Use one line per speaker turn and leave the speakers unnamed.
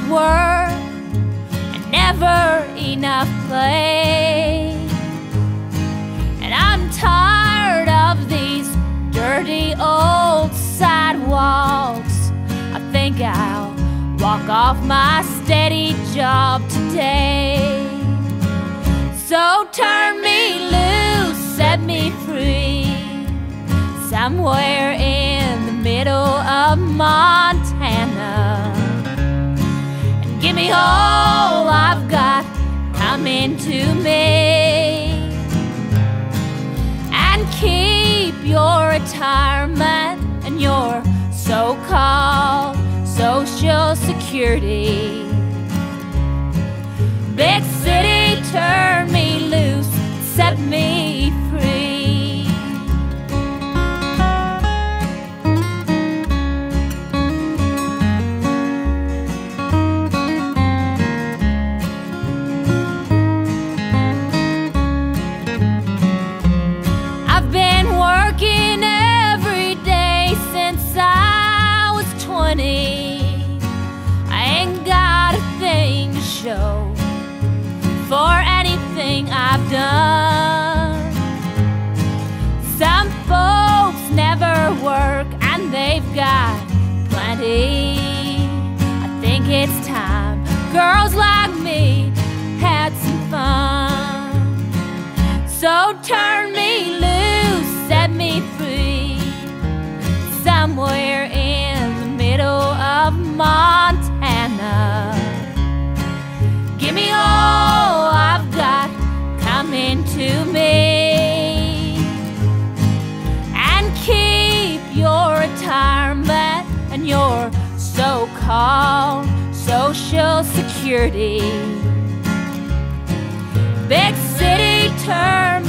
work and never enough play. And I'm tired of these dirty old sidewalks. I think I'll walk off my steady job today. So turn me loose, set me free, somewhere in the middle of Montana, and give me all I've got coming to me, and keep your retirement and your so-called Social Security. Big city, turn me loose, set me free. I've been working every day since I was 20. I ain't got a thing to show for anything I've done. Some folks never work and they've got plenty. I think it's time girls like me had some fun. So turn me loose, set me free, somewhere in the middle of Montana. Give me all I've got coming to me, and keep your retirement and your so-called Social Security. Big city, turn